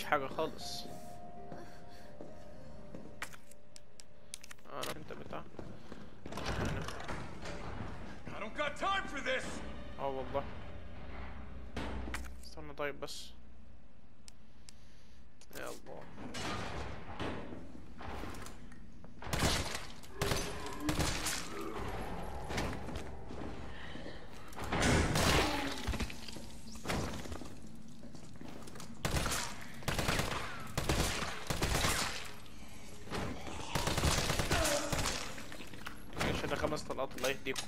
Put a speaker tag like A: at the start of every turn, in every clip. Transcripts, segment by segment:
A: حاجة خالص. انا انت بتاع والله استنى. طيب بس يا الله. ماشي، ده 5 طلقات الله يهديكم.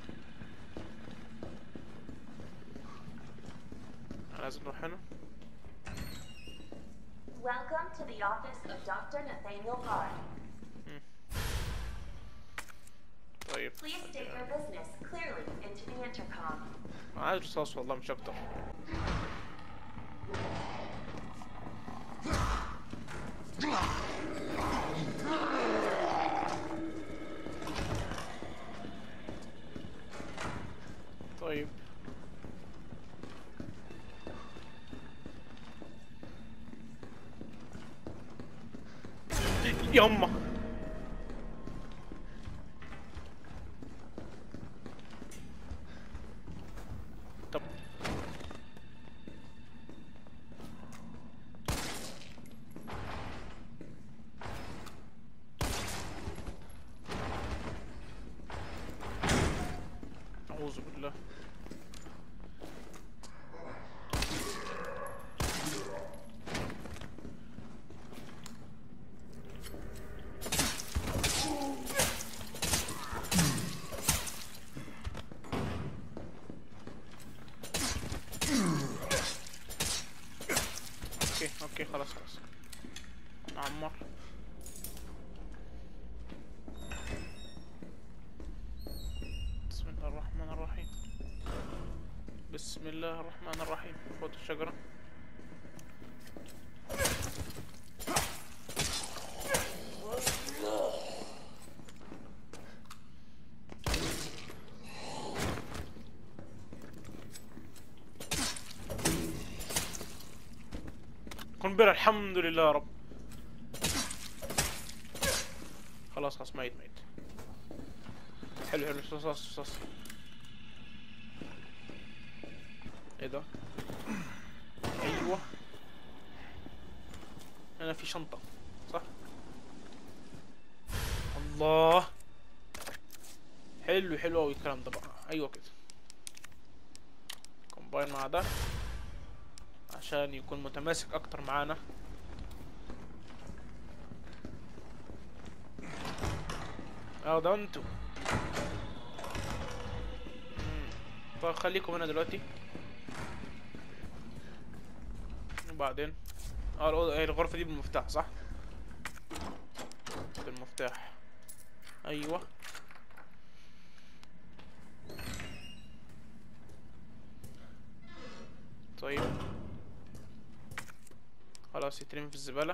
A: انا لازم نروح هنا.
B: Welcome to the office of Dr. Nathaniel Carr.
A: طيب
B: Please state your business clearly into the intercom.
A: عايز رصاص والله مش اكتر. طيب يما طب أعوذ بالله. اوكي خلاص نعمر. بسم الله الرحمن الرحيم. بسم الله الرحمن الرحيم. فوت الشجرة. قنبلة الحمد لله يا رب. خلاص ميت. حلو رصاص. ايه ده؟ ايوه هنا في شنطة صح؟ الله حلو اوي الكلام ده بقى. ايوه كده كومباين مع ده عشان يكون متماسك اكتر معانا. ده انتوا. طيب خليكم هنا دلوقتي وبعدين الغرفة دي بالمفتاح صح؟ بالمفتاح ايوه. طيب خلاص يترمي في الزبالة.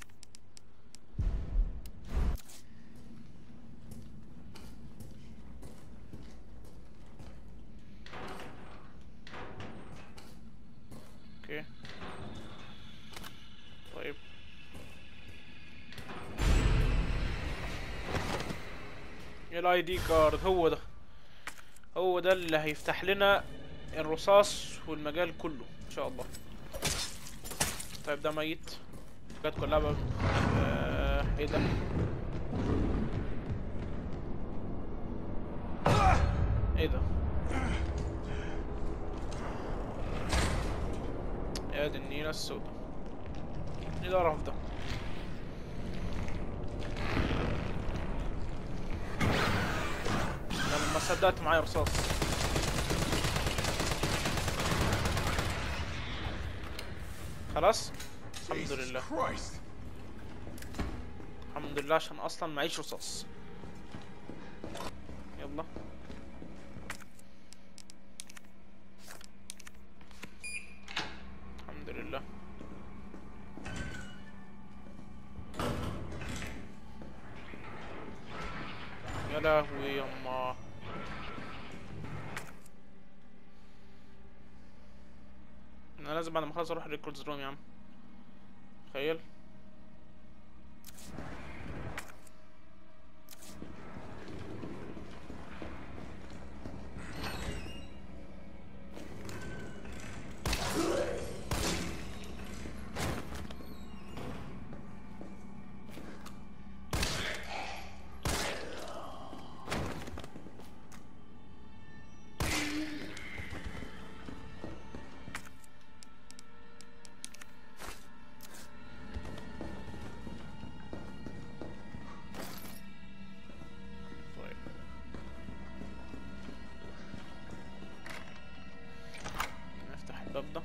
A: اوكي طيب الاي دي كارد هو ده اللي هيفتح لنا الرصاص والمجال كله ان شاء الله. طيب ده ميت. جت كلها ايه ده؟ ايه ده؟ يا دي النيلة السودا. ايه القرف ده؟ انا ما صدقت معايا رصاص. خلاص الحمد لله. الحمد لله عشان اصلا معيش رصاص. يلا الحمد لله. يا لهوي يما. انا لازم بعد ما اخلص اروح الريكوردز روم يا عم. تخيل. ده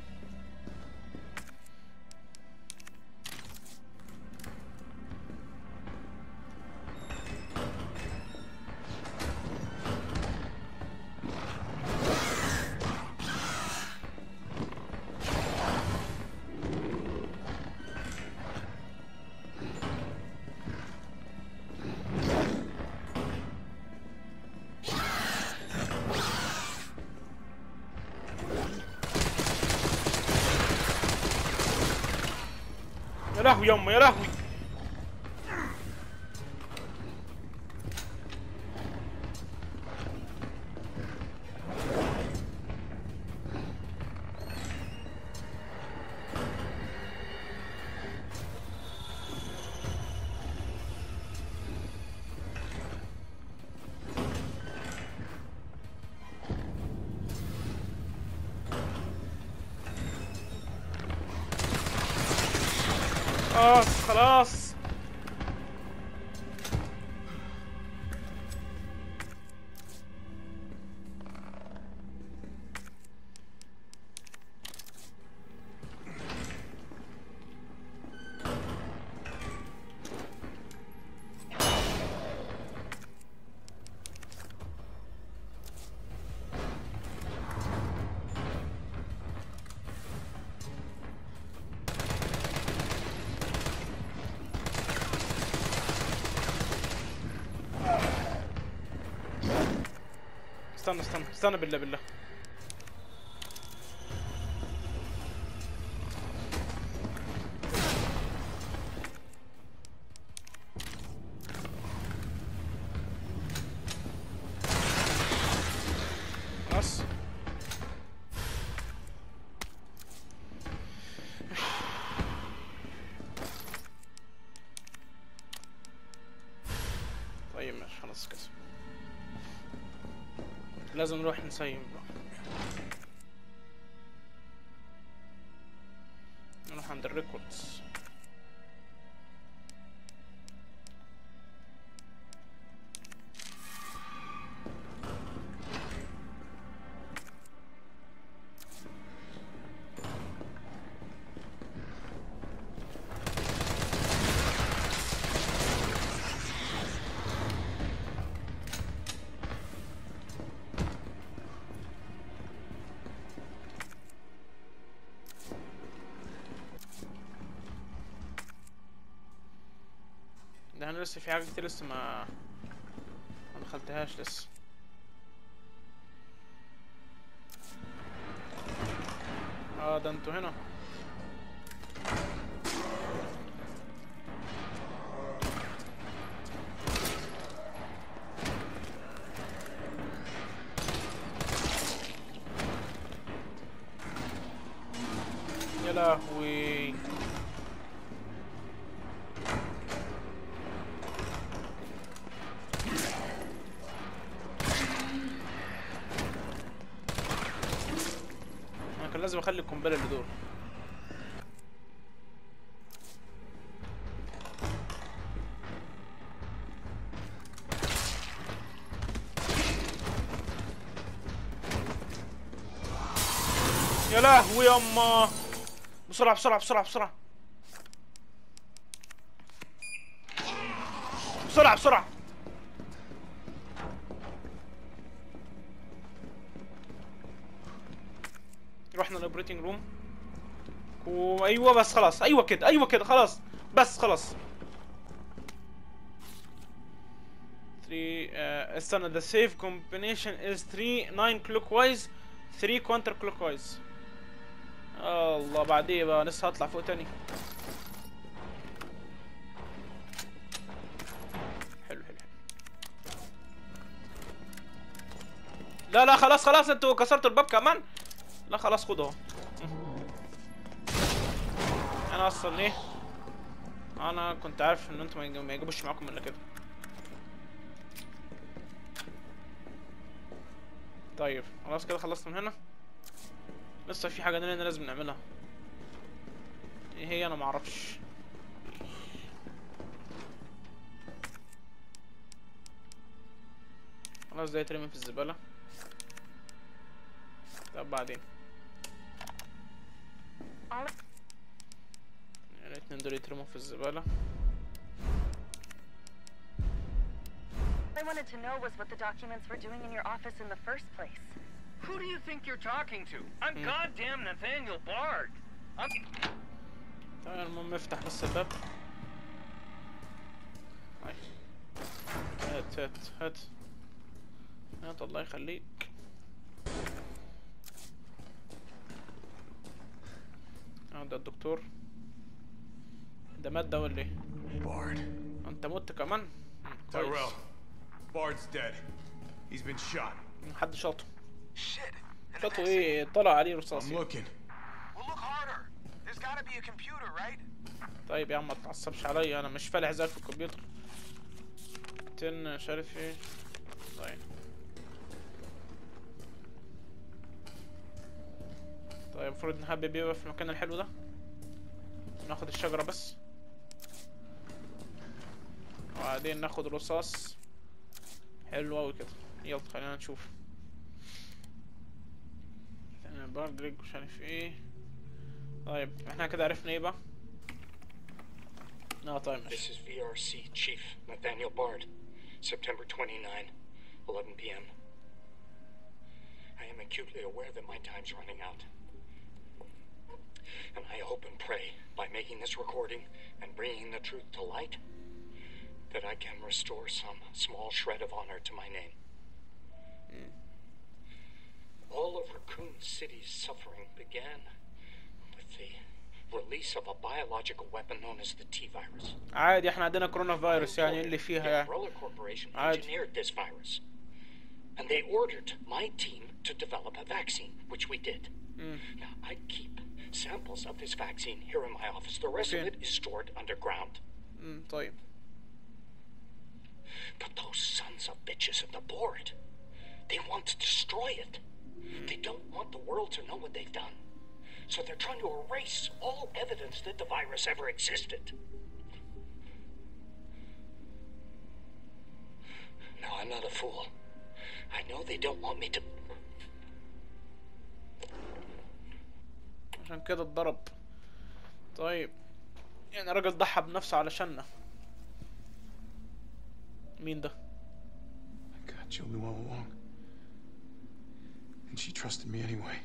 A: يا لهوي يما يا لهوي. خلاص. استنى بالله. خلاص. طيب ماشي خلاص كده. لازم نروح نسيم بقى. نروح عند الريكوردز. ده انا لسه في حاجة كتير لسه ما دخلتهاش لسه. ده انتوا هنا. يا لهوي. كان لازم اخلي القنبله اللي دول. يا لهوي يما. بسرعه بسرعه بسرعه بسرعه بسرعه بسرعه. رحنا الاوبريتنج روم. وايوه بس خلاص. ايوه كده ايوه كده خلاص. بس خلاص. 3 استنى. the safe combination is 3 9 clockwise 3 counter clockwise. الله بعديه بقى لسه هطلع فوق تاني. لا لا خلاص خلاص، انتوا كسرتوا الباب كمان. لا خلاص خدوا اهو. انا اصلا ايه، انا كنت عارف ان انتوا ما يجيبوش معاكم الا كده. طيب خلاص كده خلصنا من هنا. لسه في حاجه تانية لازم نعملها. ايه هي؟ انا معرفش. خلاص ده يترمي في الزباله. طب بعدين الاتنين دول يترموا في الزباله.
C: I wanted to know was what the documents were doing in your office in the first place.
D: Who do you think you're talking to? I'm goddamn Nathaniel Bard.
A: طيب المهم افتح بس الباب. هات هات هات هات الله يخليك. ده الدكتور. ده مات ده ولا ايه؟
E: Bard.
A: انت مت كمان؟
E: Tyrell. Bard's dead. He's been shot.
A: حد شاطه.
E: Shit.
A: شاطه ايه؟ طلع عليه رصاص.
E: I'm looking.
F: Well, look harder. There's gotta be a computer, right?
A: طيب يا عم ما تعصبش عليا، انا مش فالح زيك في الكمبيوتر. مش عارف ايه. طيب المفروض نحبب يبقى في المكان الحلو ده. ناخد الشجرة بس، وبعدين ناخد رصاص. حلو اوي كده. يلا خلينا نشوف. بردرج مش عارف ايه. طيب احنا كده عرفنا ايه بقى. طيب
G: This is VRC Chief Nathaniel Bard, September 29, 11 p.m. I am acutely aware that my time's running out. And I hope and pray, by making this recording and bringing the truth to light, that I can restore some small shred of honor to my name. All of Raccoon City's suffering began with the release of a biological weapon known as the T-virus.
A: عادي احنا عندنا كورونا فيروس يعني اللي فيها يعني.
G: Umbrella Corporation engineered this virus, and they ordered my team to develop a vaccine, which we did. Now I keep samples of this vaccine here in my office. The rest of it is stored underground.
A: طيب.
G: But those sons of bitches at the board, they want to destroy it. They don't want the world to know what they've done. So they're trying to erase all evidence that the virus ever existed. No, I'm not a fool. I know they don't want me to...
A: عشان كده اتضرب. طيب يعني راجل ضحى بنفسه علشاننا. مين ده؟
E: God, Jill knew all along. And she trusted me anyway.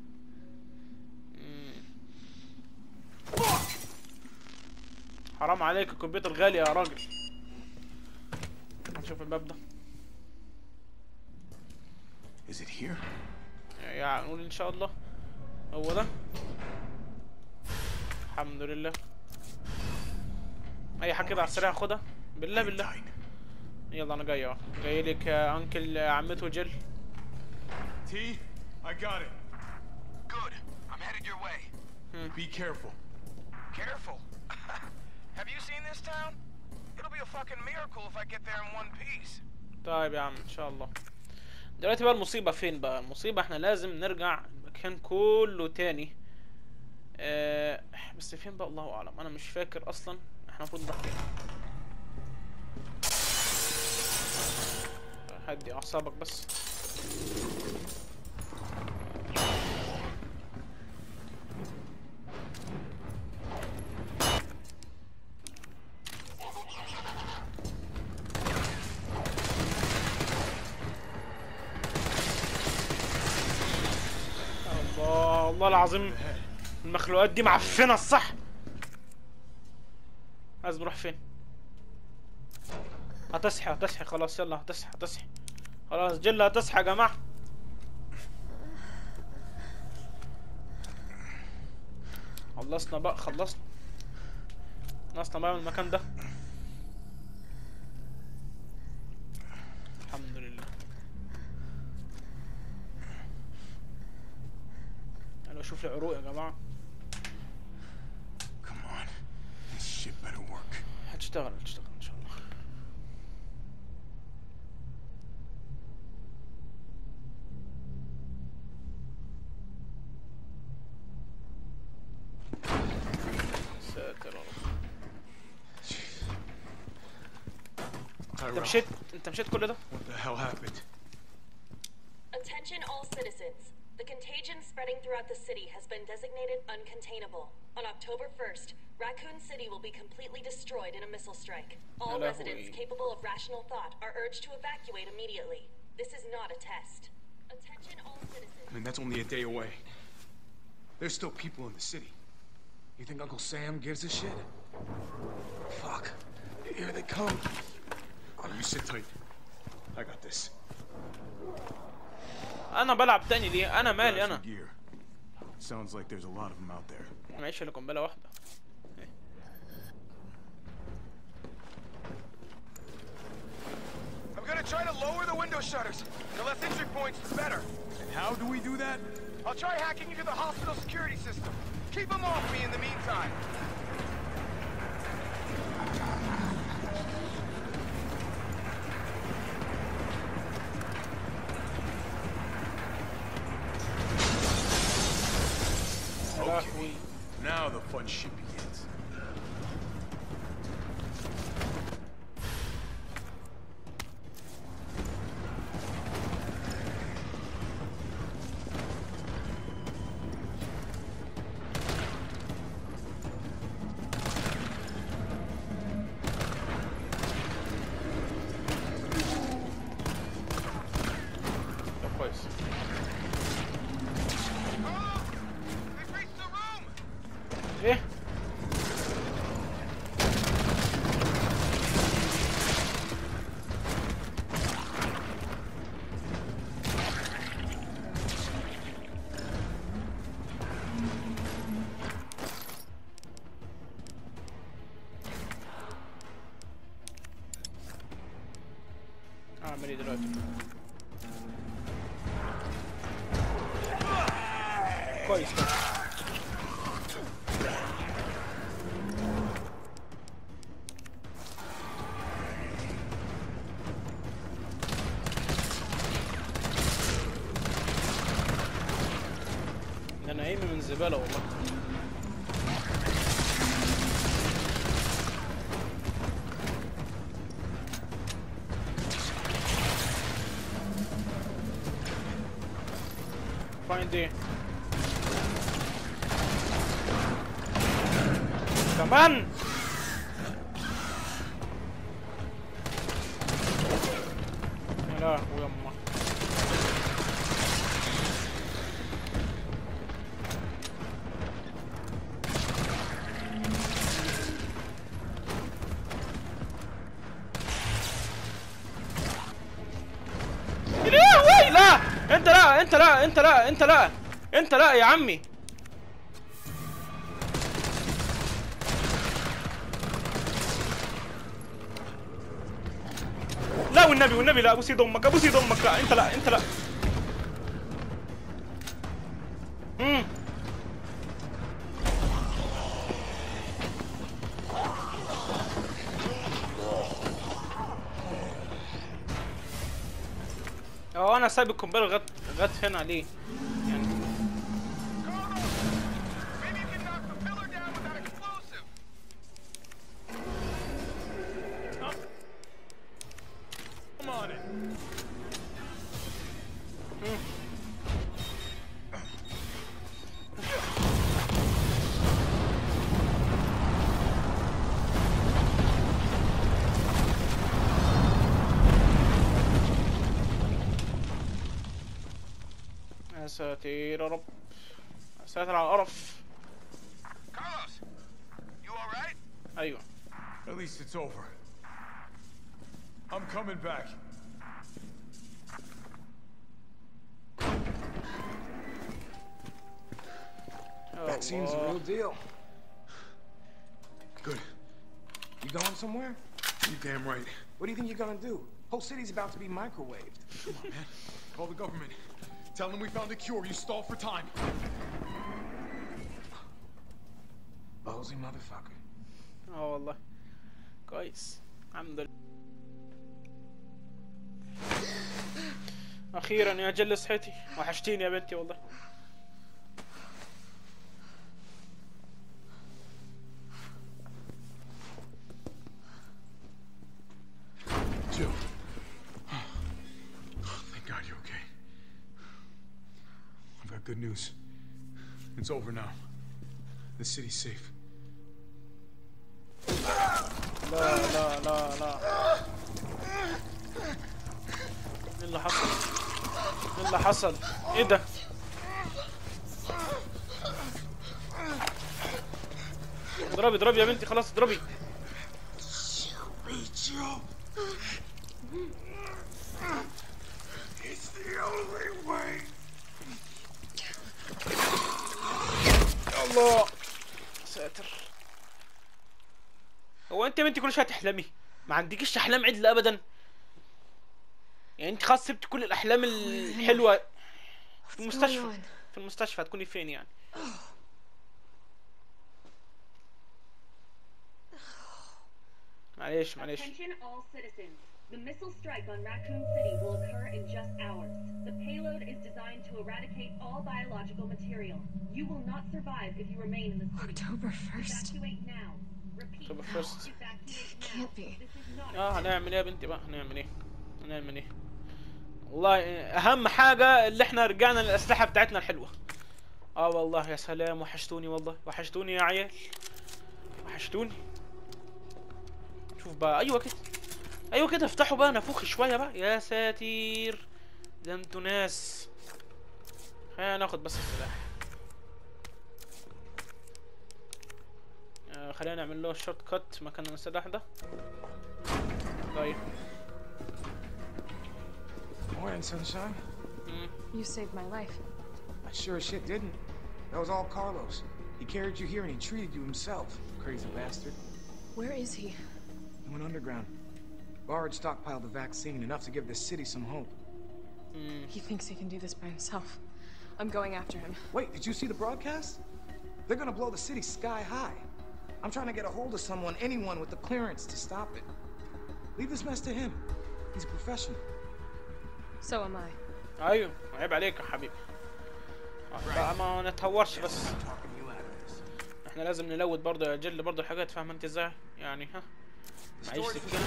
A: حرام عليك، الكمبيوتر غالي يا راجل. نشوف الباب ده.
E: Is it here?
A: يعني نقول ان شاء الله هو ده. الحمد لله. اي حاجه كده على السريع خدها بالله بالله. يلا انا جاي اهو. جاي لك يا انكل عمته جيل.
E: T, I got it.
F: Good. I'm headed your way.
E: Be careful.
F: Careful. Have you seen this town? It'll be a fucking miracle if I get there in one piece.
A: طيب يا عم ان شاء الله. دلوقتي بقى المصيبة فين بقى؟ المصيبة احنا لازم نرجع المكان كله تاني. بس فين بقى الله اعلم، انا مش فاكر اصلا احنا المفروض نروح فين. هدي اعصابك بس. والله العظيم المخلوقات دي معفنه الصح. عايز نروح فين؟ هتصحي خلاص. يلا هتصحي خلاص. جلة هتصحي يا جماعه. خلصنا بقى خلصنا بقى من المكان ده. الحمد لله. في العروق يا جماعه.
E: Come on. This shit better work.
A: هتشتغل ان شاء الله. ساتر يا رب. انت مشيت كل ده؟
E: What the hell happened?
B: Attention all citizens. The contagion spreading throughout the city has been designated uncontainable. On October 1st, Raccoon City will be completely destroyed in a missile strike. All residents capable of rational thought are urged to evacuate immediately. This is not a test. Attention all citizens.
E: I mean, that's only a day away. There's still people in the city. You think Uncle Sam gives a shit? Fuck. Here they come. Oh, you sit tight. I got this.
A: انا بلعب تاني ليه؟ انا مالي انا؟
E: Sounds like there's a lot of them out there.
A: معيش الا قنبله واحده.
F: I'm gonna try to lower the window shutters. The less entry points, the better.
E: And how do we do that?
F: I'll try hacking into the hospital security system. Keep them off me in the meantime.
E: Okay. Now the fun shit begins.
A: كويس. ايه؟ اعمل ايه دلوقتي؟ كويس كويس. انا ايمي من زباله والله. find ايه كمان؟ يا لهوي يما. ليه؟ لا انت لا انت لا انت لا انت لا انت لا يا عمي. لا والنبي لا. ابوس يد امك ابوس يد امك. لا انت لا انت لا. انا سايب القنبله لغايه هنا ليه؟ يعني
F: Maybe you can knock the pillar down with that explosive. Come on in.
A: يا ساتر يا رب. يا ساتر على القرف.
F: Carlos, you all right?
A: ايوه.
E: At least it's over. I'm coming back.
F: Vaccine's a real deal.
E: Good.
F: You going somewhere?
E: You damn right.
F: What do you think you're gonna do? Whole city's about to be microwaved.
E: Come on, man. Call the government. Tell them we found a cure. You stall for time. Ballsy motherfucker.
A: اه والله كويس الحمد لله. اخيرا يا جل صحتي، وحشتيني يا بنتي والله.
E: Jill. Thank God you're okay. I've got good news. It's over now. The city's safe.
A: لا لا لا لا، ايه اللي حصل؟ ايه اللي حصل؟ ايه ده؟ اضربي اضربي يا بنتي، خلاص اضربي.
E: It's the only way.
A: الله ساتر. هو انت يا بنتي كل شويه تحلمي؟ ما عندكيش احلام عدل ابدا؟ يعني انت خلاص سبت كل الاحلام الحلوه في المستشفى. في المستشفى هتكوني فين يعني؟ معلش معلش.
B: Attention all citizens. The missile strike on Raccoon City will occur in just hours. The payload is designed to eradicate all biological material. You will not survive if you remain in the city.
C: October 1st.
B: Evacuate now. Repeat.
A: October 1st.
B: Evacuate now.
C: Can't be.
B: This is not
A: هنعمل ايه يا بنتي بقى؟ هنعمل ايه؟ هنعمل ايه؟ والله اهم حاجه اللي احنا رجعنا للاسلحه بتاعتنا الحلوه. اه والله يا سلام، وحشتوني والله، وحشتوني يا عيال، وحشتوني. شوف بقى، ايوه كده، ايوه كده، افتحوا بقى نفوخ شويه بقى. يا ساتير ده انتوا ناس. خلينا ناخد بس السلاح. خلينا نعمل له شورت كات مكان السلاح ده. طيب
E: Morning, sunshine.
C: You saved my life.
E: I sure as shit didn't. That was all Carlos. He carried you here and he treated you himself, crazy bastard.
C: Where is he?
E: He went underground. Bard stockpiled the vaccine, enough to give this city some hope.
C: He thinks he can do this by himself. I'm going after him.
E: Wait, did you see the broadcast? They're gonna blow the city sky high. I'm trying to get a hold of someone, anyone with the clearance to stop it. Leave this mess to him. He's a professional.
C: So am I.
A: ايوه عيب عليك يا حبيبي. بقى ما نتهورش بس. احنا لازم نلود برضه يا جل برضه الحاجات، فاهمه انت ازاي؟ يعني ها معيش سكينه.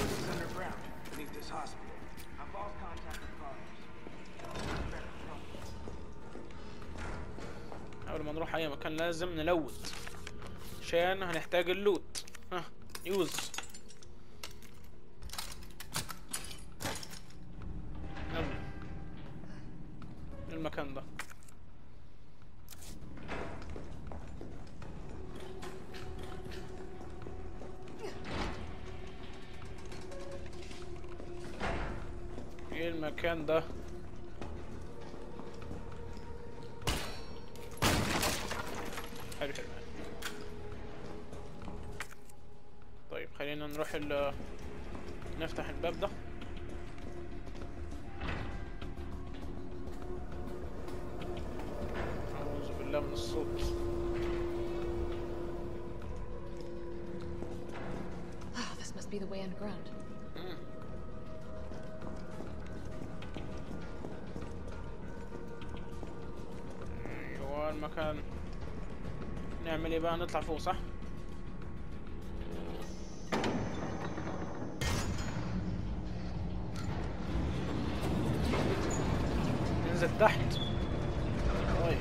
A: قبل ما نروح اي مكان لازم نلود عشان هنحتاج اللوت. ها يوز. يلا المكان ده. ايه المكان ده؟ حلو حلو. طيب خلينا نروح نفتح الباب ده. أعوذ بالله من الصوت.
C: Oh, this must be the way underground.
A: ايوه المكان. نعمل ايه بقى؟ نطلع فوق صح؟ ننزل تحت. طيب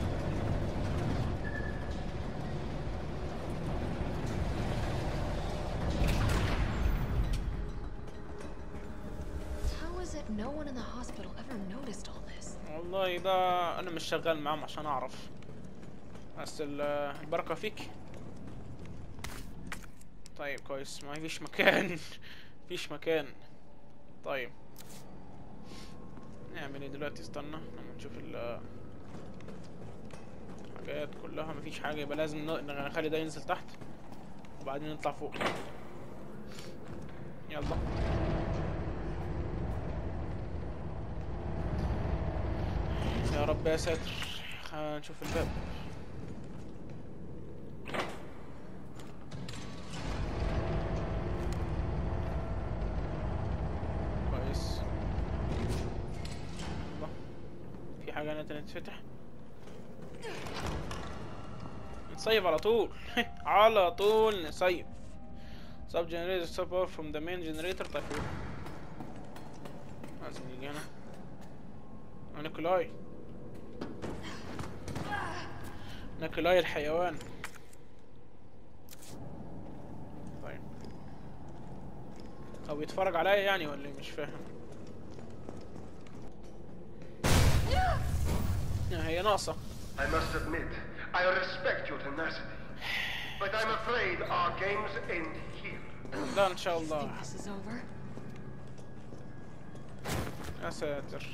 C: How is it no one in the hospital ever noticed all this?
A: والله ده انا مش شغال معاهم عشان اعرف، بس البركة فيك. طيب كويس، ما فيش مكان. فيش مكان. طيب نعمل ايه دلوقتي؟ استنى لما نشوف الحاجات كلها. مفيش حاجة، يبقى لازم نخلي ده ينزل تحت وبعدين نطلع فوق. يلا يا رب يا ساتر. خلينا نشوف الباب. حاجة هنا تانية تتفتح. نسيف على طول. على طول نسيف. sub generator sub power from the main generator. طيب لازم نيجي هنا. نيكولاي. نيكولاي الحيوان. طيب او يتفرج عليا يعني ولا ايه؟ مش فاهم. هي ناقصة.
H: I must admit, I respect your tenacity, but I'm afraid our games end here.
A: لا ان شاء الله.
B: This is over.
A: يا ساتر.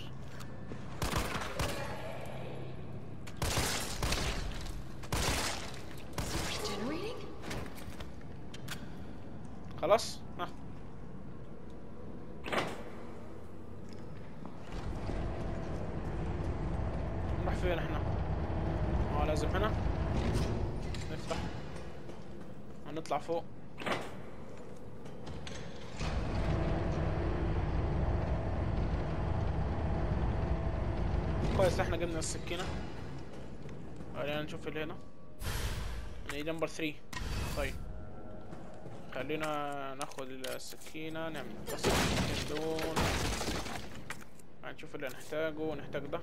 B: Regenerating?
A: خلاص. نروح فين احنا؟ لازم هنا نفتح ونطلع فوق. كويس احنا جبنا السكينة. خلينا نشوف اللي هنا. يعني نمبر 3. طيب خلينا ناخد السكينة نعمل بس دول. هنشوف اللي هنحتاجه. نحتاج ده.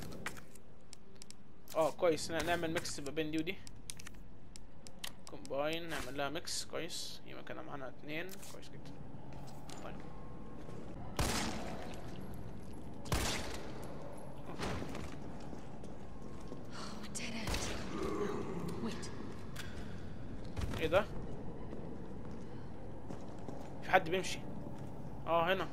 A: كويس نعمل ميكس ما بين دي ودي. كومباين نعمل لها ميكس. كويس يبقى كده معانا 2. كويس جدا. طيب ايه ده؟ في حد بيمشي. هنا.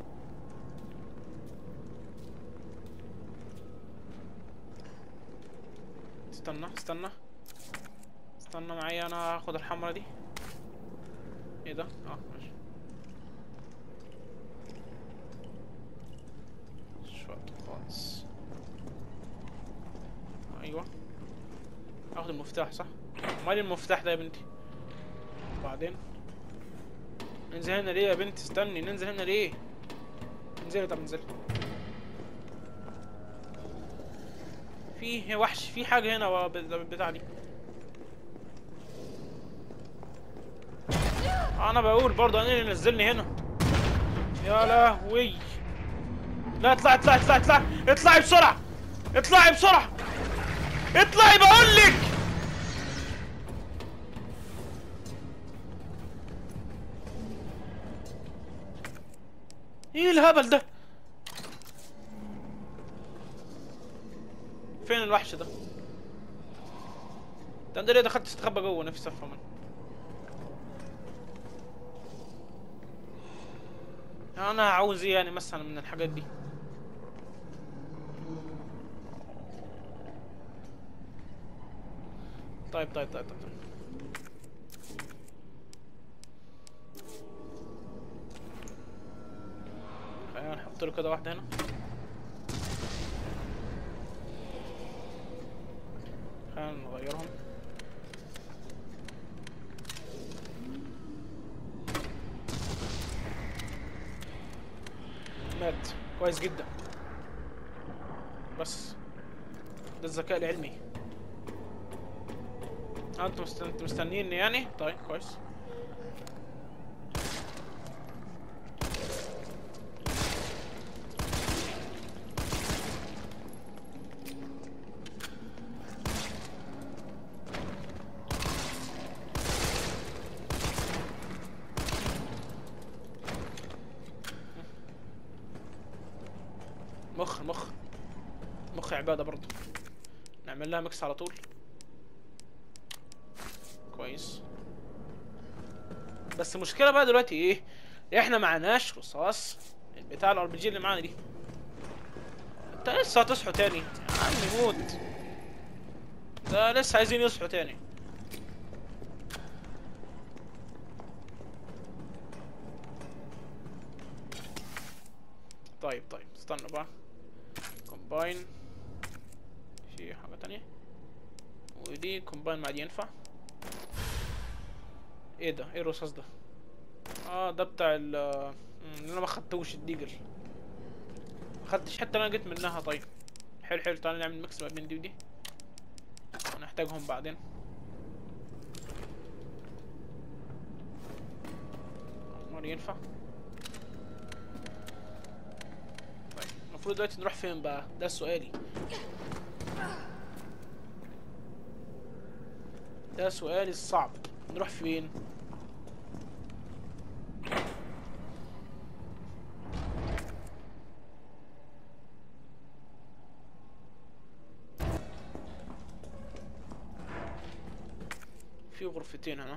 A: استنى معايا. انا هاخد الحمرا دي. ايه ده؟ ماشي. مش وقت خالص. ايوه اخد المفتاح صح؟ مالي المفتاح ده يا بنتي؟ وبعدين ننزل هنا ليه يا بنتي؟ استني. ننزل هنا ليه؟ انزلي. طب انزلي. في وحش. في حاجة هنا بتاع دي. انا بقول برضه انا اللي نزلني هنا. يا لهوي. لا اطلعي بسرعة. اطلعي بقول لك. ايه الهبل ده؟ فين الوحش ده؟ انت ليه دخلت تستخبى جوه؟ نفسي افهم منه. انا عاوز ايه يعني مثلا من الحاجات دي؟ طيب خلينا نحط له كده واحدة هنا. خلينا نغيرهم. مات. كويس جدا. بس ده الذكاء العلمي. انتوا مستنيني يعني؟ طيب كويس. مخ عبادة برضو. نعمل لها ميكس على طول. كويس. بس المشكلة بقى دلوقتي ايه؟ احنا معناش رصاص بتاع الار بي جي اللي معانا دي. انت لسه هتصحوا تاني يا عم؟ موت. ده لسه عايزين يصحوا تاني. طيب استنوا بقى. كومباين. في حاجة تانية ودي كومباين مع دي ينفع. ايه ده؟ ايه الرصاص ده؟ ده بتاع اللي انا ما خدتوش. الديجل ما خدتش حتى انا جيت منها. طيب حلو حلو. تعالى نعمل ميكس ما بين دي ودي، هنحتاجهم بعدين. امال ينفع؟ طيب المفروض دلوقتي نروح فين بقى؟ ده سؤالي، ده سؤالي الصعب. نروح فين؟ في غرفتين هنا،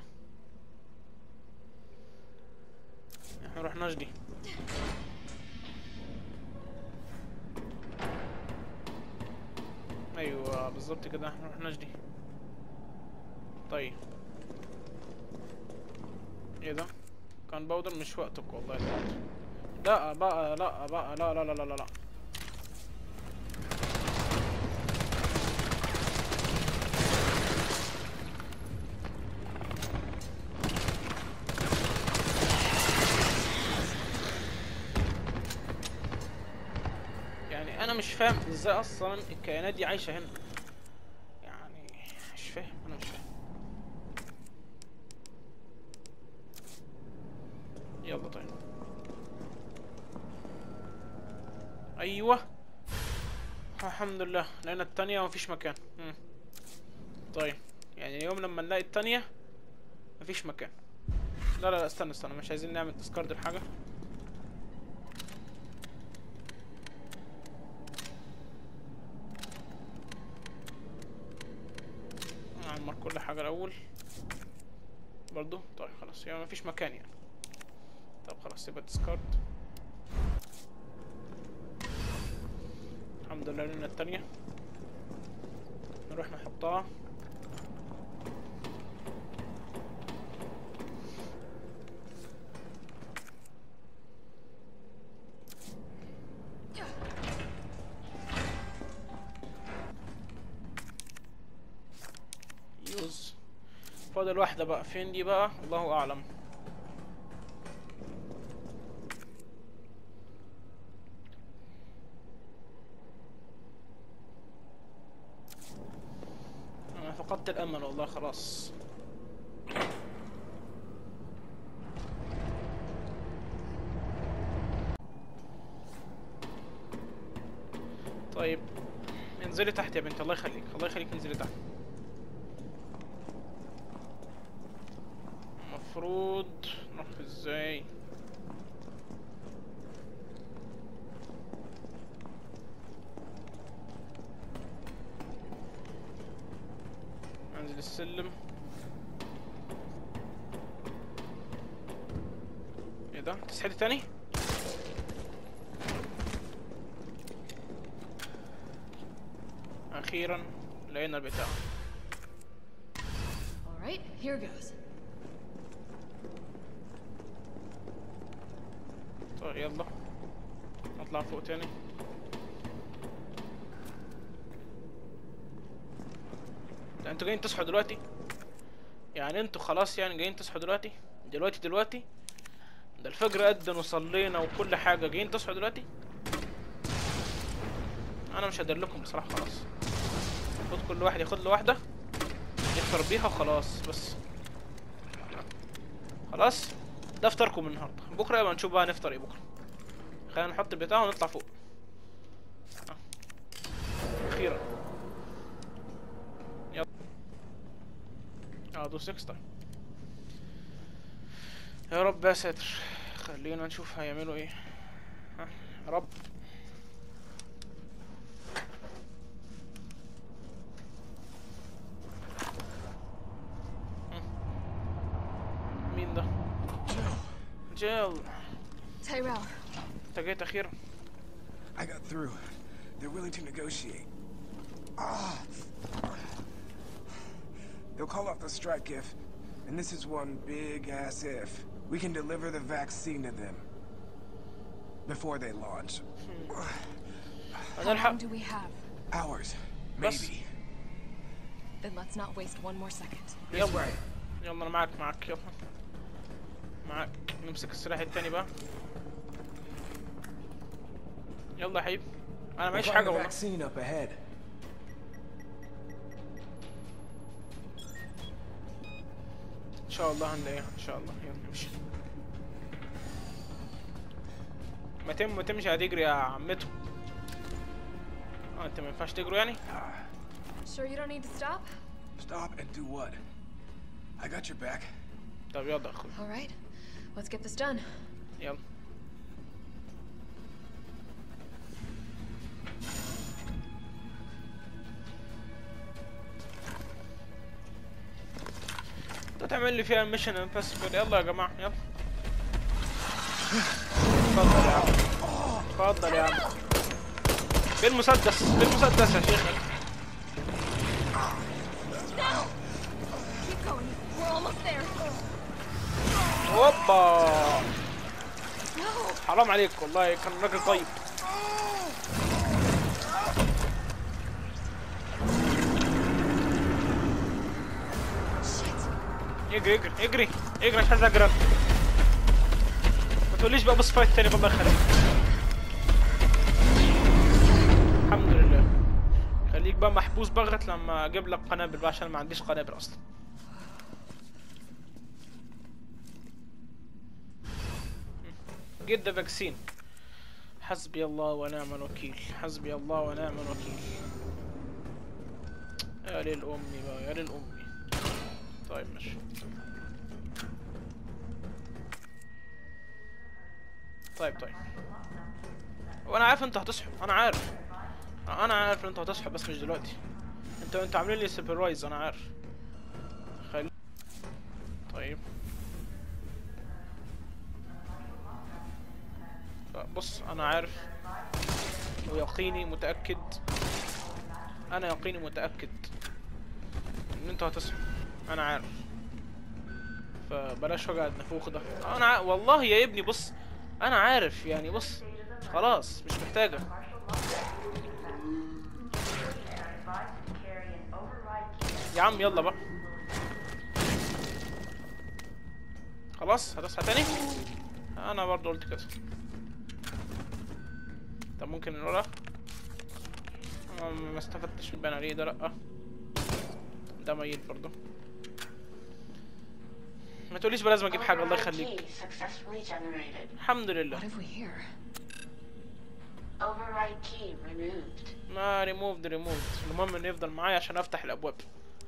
A: احنا رحناش دي. ايوه بالظبط كده، احنا رحناش دي. طيب ايه ده؟ كان باودر مش وقتك والله دلوقتي. لا بقى لا بقى لا لا لا لا لا. يعني انا مش فاهم ازاي اصلا الكائنات دي عايشه هنا، يعني مش فاهم، انا مش فاهم. يلا طيب ايوه الحمد لله لقينا التانية ومفيش مكان. طيب يعني اليوم لما نلاقي التانية مفيش مكان. لا لا لا استنى استنى، مش عايزين نعمل ديسكارد الحاجة. نعمر كل حاجة الأول برضو. طيب خلاص يعني مفيش مكان يعني. طب خلاص يبقى ديسكارد. الحمد لله لنا التانية، نروح نحطها. يوز. فاضل واحدة بقى، فين دي بقى؟ الله أعلم. أنا فقدت الأمل والله خلاص. طيب انزلي تحت يا بنتي، الله يخليك الله يخليك انزلي تحت. المفروض نروح ازاي؟ انزل السلم. ايه ده؟ تسحبي تاني؟ اخيرا لقينا البتاع.
I: Alright, here goes.
A: طيب يلا نطلع فوق تاني. ده انتوا جايين تصحوا دلوقتي؟ يعني انتوا خلاص يعني جايين تصحوا دلوقتي؟ دلوقتي ده الفجر أذن وصلينا وكل حاجة، جايين تصحوا دلوقتي؟ انا مش هدلكم بصراحة خلاص. خد كل واحد ياخد له واحدة يفطر بيها وخلاص. بس خلاص ده فطاركم النهارده، بكره يبقى نشوف بقى نفطر ايه بكره. خلينا نحط البتاع ونطلع فوق. اخيرا يلا دوس اكسترا. يا رب يا ساتر، خلينا نشوف هيعملوا ايه. يا رب. مين ده؟ جيل.
I: Tyrell.
A: انت جيت اخيرا.
E: I got through. They're willing to negotiate. They'll call off the strike if, and this is one big ass if, we can deliver the vaccine to them before they launch.
I: How long do we have?
E: Hours, maybe.
I: Then let's not waste one more second.
A: يلا يلا انا معاك يلا معاك. نمسك السلاح التاني بقى. يلا يا حبيبي انا معيش حاجه والله. ان شاء الله هنلاقيها ان شاء الله. يلا نمشي. ما تمشي هتجري يا عمته. انت ما ينفعش تجري يعني؟
I: Sure you don't need to stop?
E: Stop and do what? I got your back.
A: طب يلا اخوي.
I: All right, let's get this done.
A: يلا. تعمل لي فيها ميشن امبوسيبل. يلا يا جماعه يلا. اتفضل يا عم اتفضل يا عم. بالمسدس بالمسدس يا شيخ.
I: Keep going. We're almost there.
A: هوبا. حرام عليك والله كان راجل طيب. اجري اجري اجري اجري مش عايز اجري. ما تقوليش بقى بص فايت تاني الله يخليك. الحمد لله. خليك بقى محبوس بقى لغايه لما اجيب لك قنابل بقى عشان ما عنديش قنابل اصلا. جد فاكسين. حسبي الله ونعم الوكيل حسبي الله ونعم الوكيل. يا ليل امي بقى يا ليل امي. طيب ماشي. طيب وانا عارف انتوا هتصحوا. انا عارف ان انتوا هتصحوا بس مش دلوقتي. انتوا عاملين لي سيربرايز. انا عارف. خلي طيب بص انا عارف ويقيني متأكد. انا يقيني متأكد ان انتوا هتصحوا. انا عارف فبلاش وجع النفوخ ده. انا والله يا ابني بص انا عارف يعني. بص خلاص مش محتاجة. يا عم يلا بقى خلاص. هتصحى تاني. انا برضه قلت كده. طب ممكن نقولها. ما استفدتش من البناليه ده. لأ ده ميت برضه. ما تقوليش بقى لازم اجيب حاجه الله يخليك. الحمد لله. ما ريموفد المهم انه يفضل معايا عشان افتح الابواب.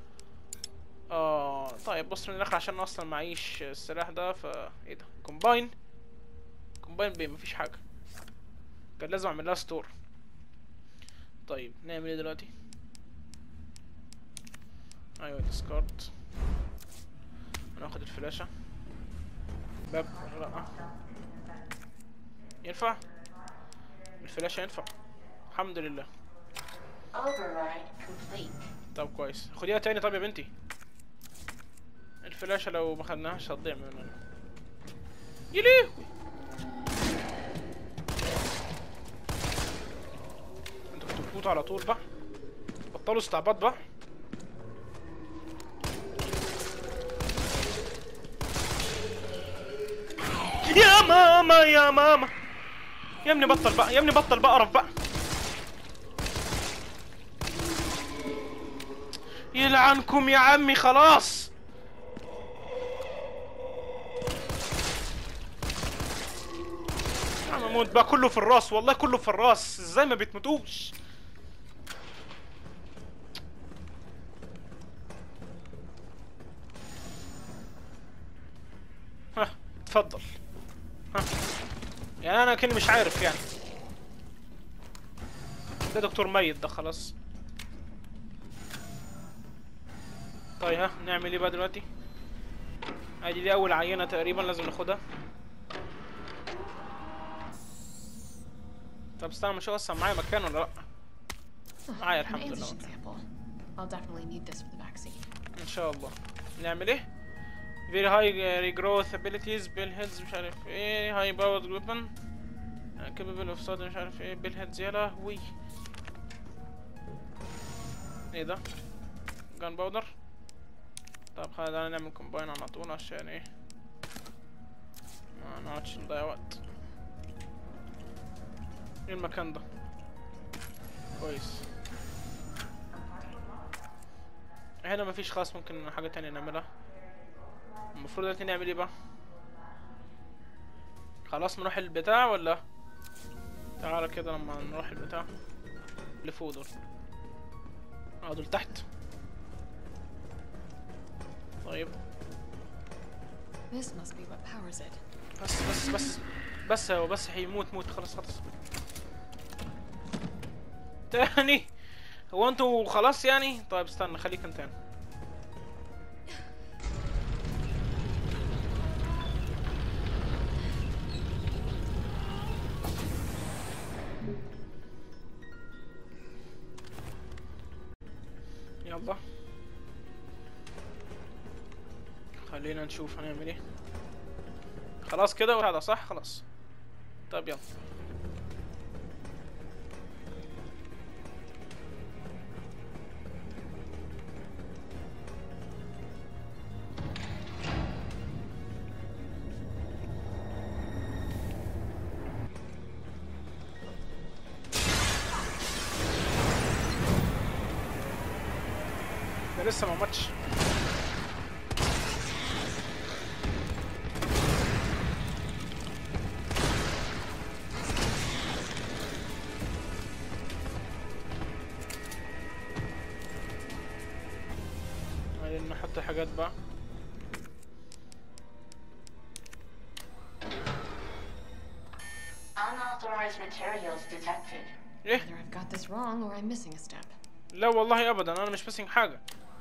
A: طيب بص من الاخر عشان اصلا معيش السلاح ده فا ايه ده. كومباين بيه مفيش حاجه. كان لازم اعمل لها ستور. طيب نعمل ايه دلوقتي؟ ايوه ديسكارد. هناخد الفلاشة. باب ولا لأ؟ ينفع؟ الفلاشة ينفع؟ الحمد لله. طب كويس. خديها تاني طب يا بنتي. الفلاشة لو ما خدناهاش هتضيع مننا. يليه انتوا بتفوتوا على طول بقى. بطلوا استعباط بقى. يا ماما يا ماما. يا ابني بطل بقى يا ابني بطل بقى قرف بقى. يلعنكم يا عمي خلاص. انا اموت بقى. كله في الراس والله كله في الراس. ازاي ما بتموتوش؟ ها اتفضل. ها يعني انا كني مش عارف يعني. ده دكتور ميت ده خلاص. طيب ها نعمل ايه بقى دلوقتي؟ ادي دي اول عينة تقريبا لازم ناخدها. طب استنى ما اشوف اصلا معايا مكان ولا لا. معايا الحمد لله ان شاء الله. نعمل ايه؟ very high regrowth abilities bill heads مش عارف ايه high powered weapon capable of صاد مش عارف ايه bill heads. يا لهوي ايه ده؟ gun powder. طب خلينا نعمل كومباين على طول عشان ايه ما نقعدش نضيع وقت. ايه المكان ده؟ كويس. هنا مفيش خلاص، ممكن حاجة تانية نعملها. المفروض دلوقتي نعمل ايه بقى؟ خلاص نروح البتاع ولا؟ تعالى كده لما نروح البتاع اللي فوق دول. دول تحت. طيب
I: This must be what powers it.
A: بس هو بس هيموت موت. خلاص. تاني؟ هو انتوا خلاص يعني؟ طيب استنى، خليك انت يعني. يلا خلينا نشوف هنعمل ايه. خلاص كده وهذا صح. خلاص طيب يلا. ده لسه ما ماتش. عايزين نحط حاجات بقى.
J: Unauthorized materials detected.
A: ايه؟
I: Either I've got this wrong or I'm missing a step.
A: لا والله ابدا، انا مش ماسك حاجه.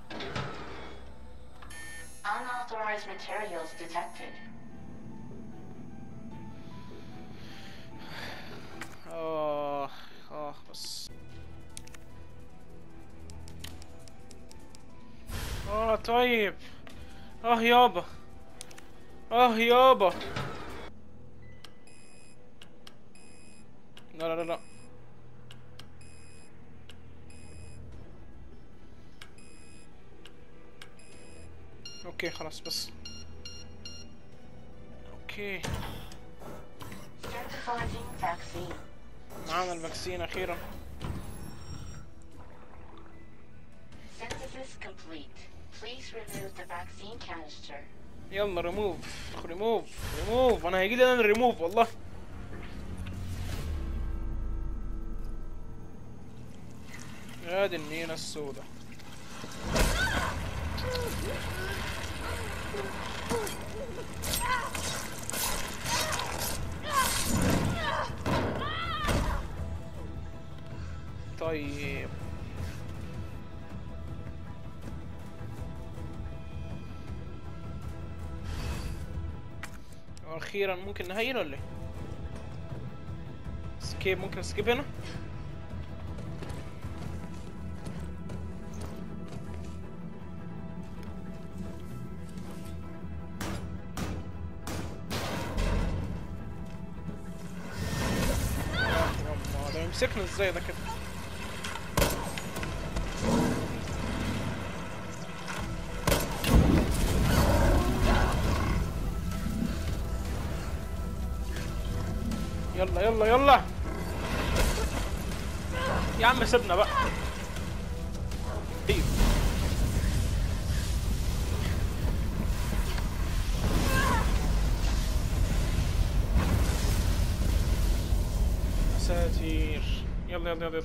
J: Unauthorized materials detected.
A: بس طيب. يابا. يابا. لا لا لا. اوكي خلاص بس. اوكي
J: Synthesizing vaccine.
A: معانا الفاكسين اخيرا.
J: Synthesis complete. Please remove the vaccine canister.
A: يلا ريموف. انا هيجيلي انا الريموف والله. هادي النينة السوداء. طيب اخيرا ممكن نهيل ولا ايه؟ سكيب. ممكن اسكيب هنا. ده يمسكنا ازاي ده كده؟ يلا يا عم سيبنا بقى. ساتير. يلا.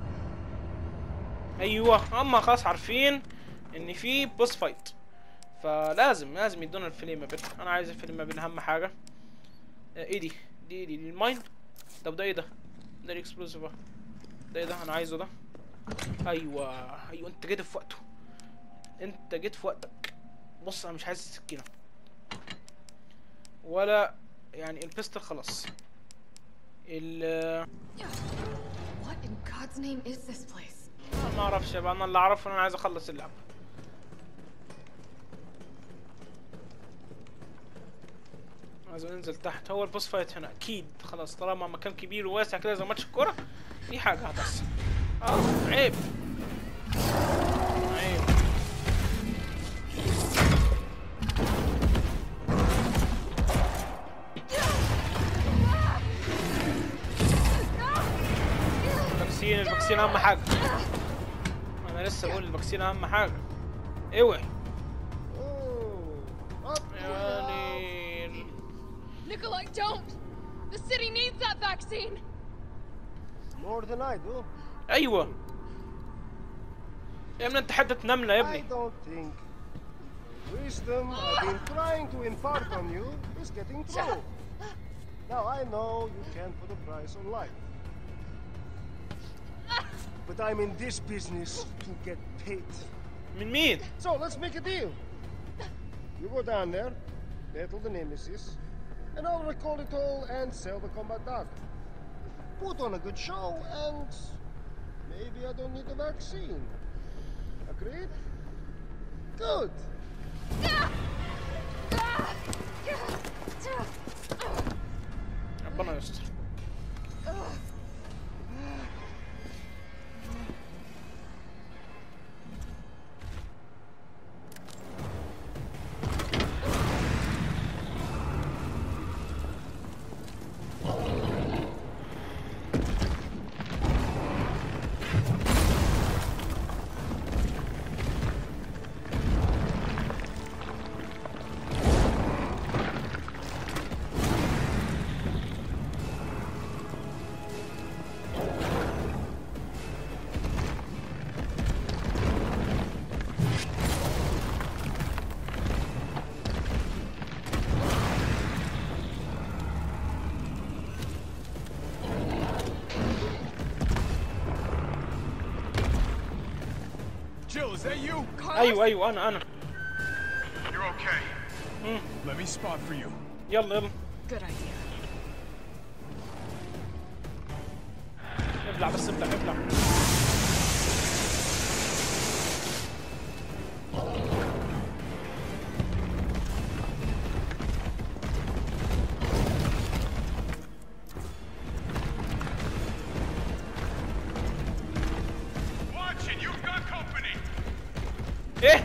A: ايوه اما خلاص عارفين ان في بوس فايت، فلازم يدونا الفيلم بيت. انا عايز الفيلم بيت اهم حاجه. ايه دي الماين. طب ده ايه ده الاكسبلوسيف. ده ايه ده؟ انا عايزه ده. ايوه انت جيت في وقته. بص انا مش عايز السكينه ولا يعني البيستل. خلاص
I: What in God's name is this place?
A: ما اعرفش بقى. انا اللي اعرفه ان انا عايز اخلص اللعبه. عايز ننزل تحت. هو البوس فايت هنا اكيد. خلاص طالما مكان كبير وواسع كده زي ماتش الكوره، في حاجه هتحصل. عيب. الفاكسين الفاكسين اهم حاجه. انا لسه بقول الفاكسين اهم حاجه. اوعي يعني.
I: Nikolai, don't! The city needs that vaccine!
H: More than I do.
A: ايوه يا ابني انت حدة نملة يا
H: I
A: ابني.
H: don't think the wisdom I've been trying to impart on you is getting through. Now I know you can't put a price on life. But I'm in this business to get paid.
A: من مين؟
H: So let's make a deal. You go down there, battle the nemesis, and I'll recall it all and sell the combat dog. Put on a good show, and maybe I don't need the vaccine. Agreed? Good.
A: ربنا يستر.
E: Jill, is that you?
A: ايوه ايوه انا.
E: You're okay. Let me spot for you.
A: يلا يلا.
I: Good idea.
A: ابلع بس ابلع ابلع.
E: Watch it, you've got company.
A: ايه؟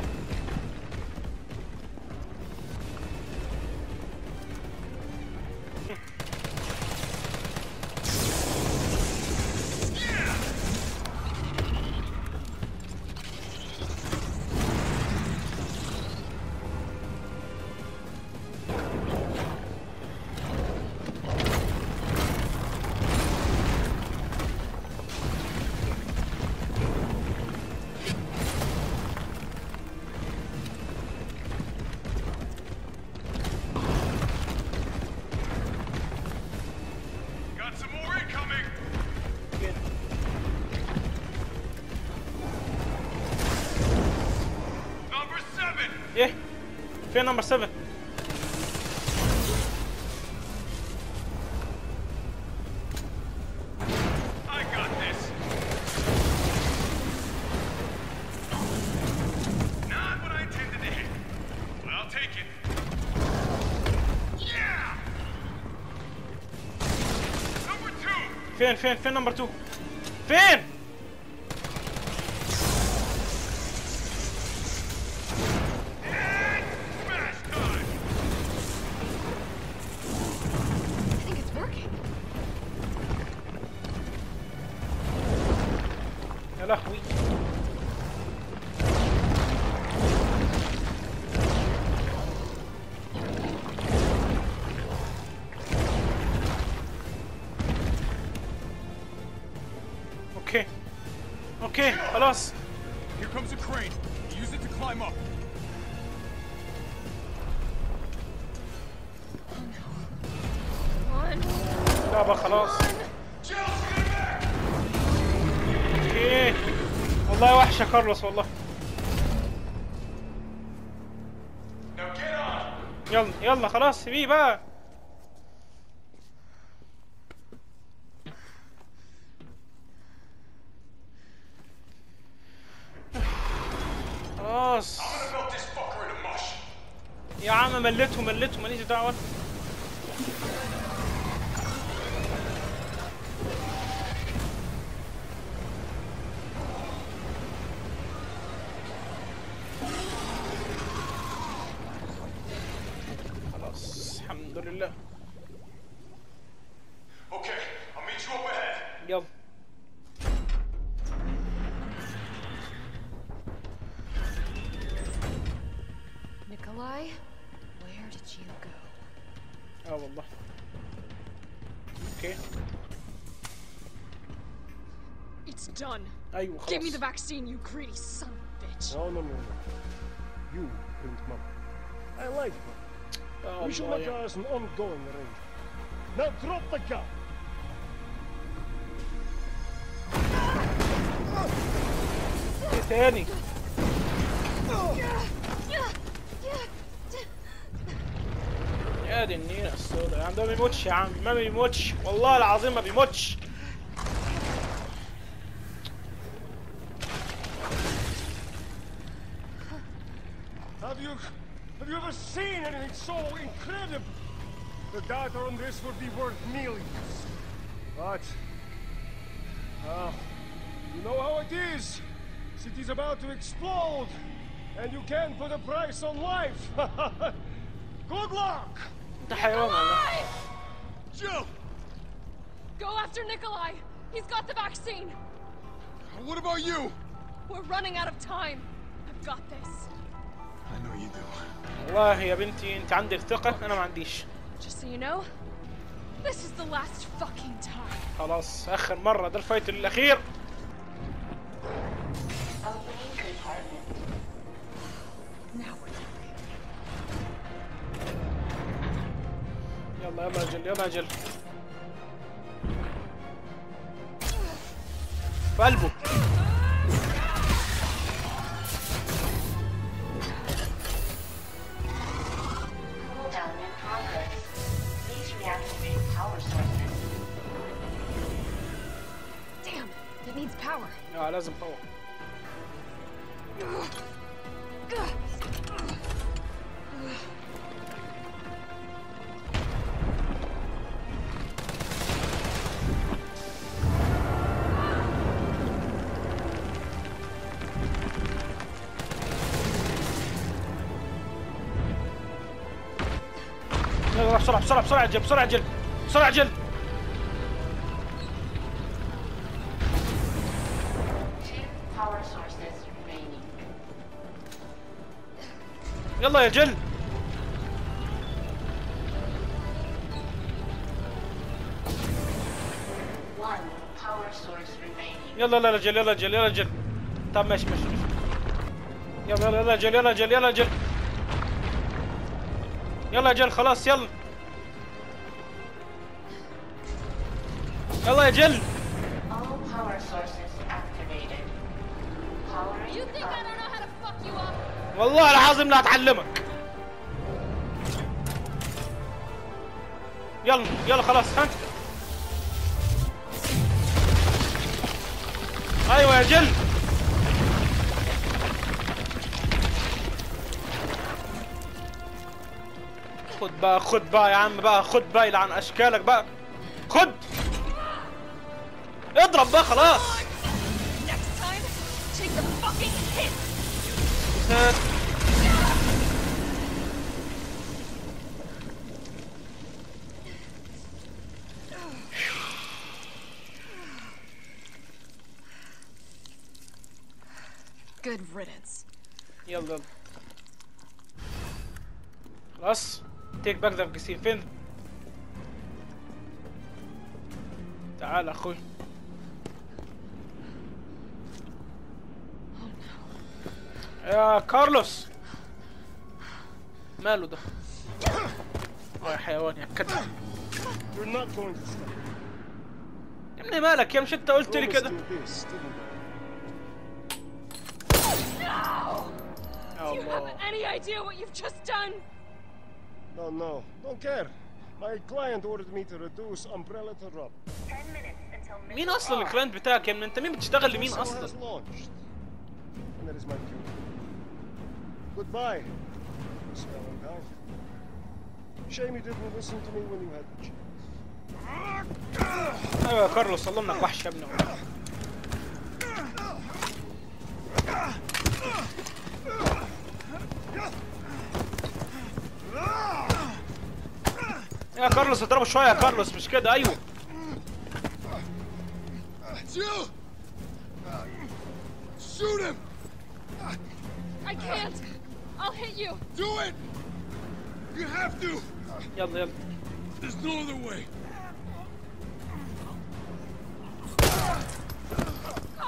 E: Got some more incoming. Number 7.
A: ايه؟ فين نمبر 7؟
E: I got this. Not what I intended to hit, but I'll take it. Yeah. Number 2.
A: فين نمبر 2؟ فين؟
E: Smash time.
I: I think it's working.
A: يا لهوي. اوكي اوكي خلاص.
E: Here comes a crane. Use it to climb up.
A: لا بقى خلاص. اوكي والله وحشة كارلوس والله.
E: Now get on.
A: يلا يلا خلاص سيبيه بقى. خلاص
E: I'm gonna melt this fucker into mush.
A: يا عم مليته ماليش دعوة. خلاص الحمد لله.
E: Okay, I'll meet you up ahead.
A: يلا
K: It's done.
A: ايوه
K: Give me the
A: خلاص.
K: vaccine, you greedy son of a bitch.
H: No. You bring money. I like money. We should make ours an ongoing arrangement. Now drop the gun.
A: ايه تاني؟ يا دي النيلة السوداء يا عم، ده ما بيموتش يا عم، ما بيموتش والله العظيم ما بيموتش.
H: Have you ever seen anything so incredible? The data on this would be worth millions. But you know how it is. City's about to explode, and you can't put a price on life. Good luck.
A: ده حيوان والله.
H: Joe.
K: Go after Nikolai. He's got the vaccine.
E: What about you?
K: We're running out of time. I've got this.
E: I know you do.
A: والله يا بنتي انت عندك ثقة، انا ما عنديش.
K: Just so you know, this is the last fucking time.
A: خلاص اخر مرة، ده الفايت الاخير.
J: Opening compartment.
K: Now we're talking.
A: يلا يلا اجل يلا اجل. في قلبه.
J: Cooldown in progress. Please reactivate power sources.
K: Damn, it needs power.
A: لازم باور. يلا بسرعة بسرعة بسرعة اجل بسرعة اجل بسرعة اجل.
J: Power sources remaining.
A: يلا يا جل.
J: One power source remaining.
A: يلا يلا جل يلا جل يلا جل. طب ماشي ماشي. يلا يلا يلا جل يلا جل يلا جل. يلا يا جل خلاص يلا. يلا يا جل.
J: All power sources activated. Powering.
K: You think I don't know how to fuck you up?
A: والله العظيم لا اتعلمك. يلا يلا خلاص ها. ايوه يا جل. خد بقى يا عم بقى، خد بقى يلعن اشكالك بقى، خد اضرب بقى خلاص.
K: Next time, take the fucking hit. Good riddance.
A: يلا خلاص. تيك باك ذا فاكسين فين؟ تعال اخوي. يا كارلوس ماله ده؟ يا حيوان يا كده.
H: You're not going to stop.
A: يا ابني مالك يا، مش انت قلت لي كده؟
K: Do you have any idea what you've just done?
H: No, don't care. My client ordered me to reduce Umbrella to rub.
C: 10 minutes until
A: مين اصلا الكلاينت بتاعك يا ابني؟ انت مين بتشتغل لمين اصلا؟
H: And that is my cue. Goodbye, Miss Valentine. Shame you didn't listen to me when you had the chance.
A: ايوه يا كارلوس والله انك وحش يا ابني. يا كارلوس اضربه شويه يا كارلوس، مش كده؟ ايوه
E: Jill! Shoot him!
K: I can't. I'll hit you.
E: Do it! You have to!
A: يلا يلا.
E: There's no other way.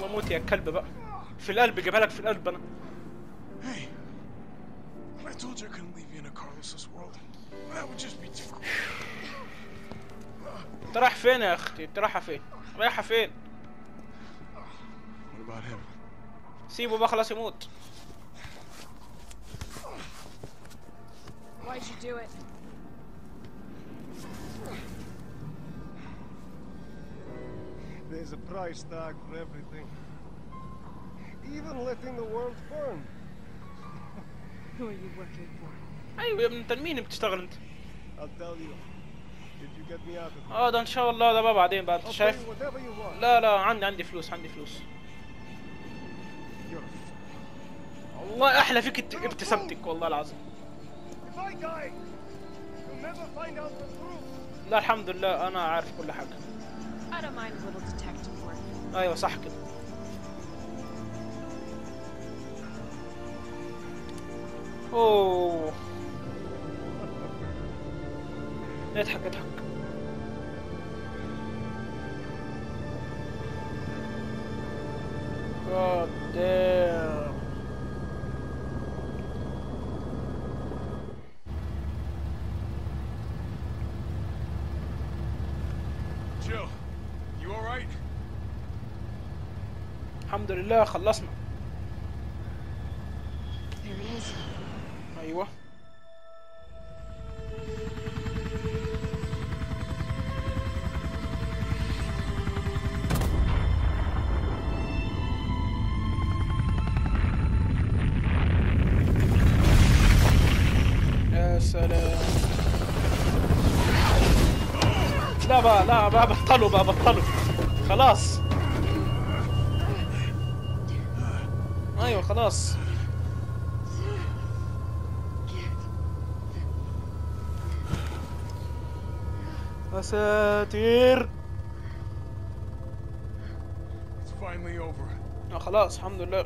A: اموت يا كلب بقى. في القلب، جيبها لك في القلب انا.
E: Hey, I told you I couldn't leave you in a Carlos's world. That would just be too cool.
A: انت رايح فين يا اختي؟ انت رايحه فين؟ رايحه فين؟
E: What about him?
A: سيبه بقى خلاص يموت.
K: Why'd you do it?
H: There's a price tag for everything. Even letting the world burn.
K: Who are you working for?
A: ايوه يا ابن انت مين بتشتغل انت؟
H: I'll tell you. Did you get me out of here?
A: ده ان شاء الله ده بقى بعدين بقى. انت
H: I'll
A: شايف؟
H: pay you whatever you want.
A: لا عندي فلوس.
H: You're
A: والله احلى فيك ابتسامتك والله العظيم.
H: If I die, you'll never find out the truth.
A: لا الحمد لله انا عارف كل حاجه.
K: I don't mind a little detective work.
A: ايوه صح كده. اوه اضحك. God damn.
E: Jill, you all right?
A: الحمد لله خلصنا.
I: There he is.
A: ايوه. يا سلام. لا بقى بطلوا خلاص. ايوه خلاص. يا ساتر.
E: It's finally over.
A: خلاص الحمد لله.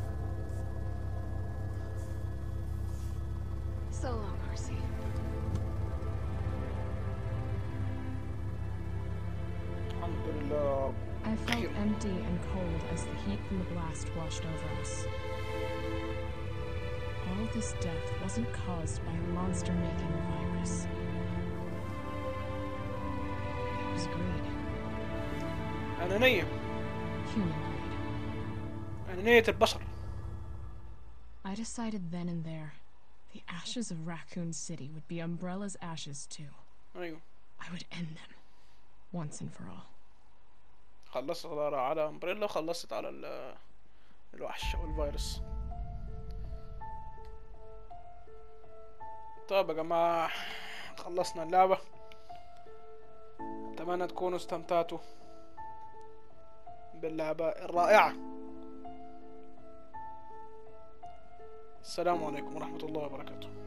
I: So long, Marcy.
A: الحمد لله.
L: I felt empty and cold as the heat from the blast washed over us. All this death wasn't caused by a monster-making virus. It was greed.
A: أنانية.
L: Humanoid.
A: أنانية البشر.
L: I decided then and there, the ashes of Raccoon City would be Umbrella's ashes too.
A: أيوه.
L: I would end them, once and for all.
A: خلصت على أمبريلا وخلصت على الوحش أو الفيروس. طيب يا جماعة خلصنا اللعبة. أتمنى تكونوا استمتعتوا باللعبة الرائعة. السلام عليكم ورحمة الله وبركاته.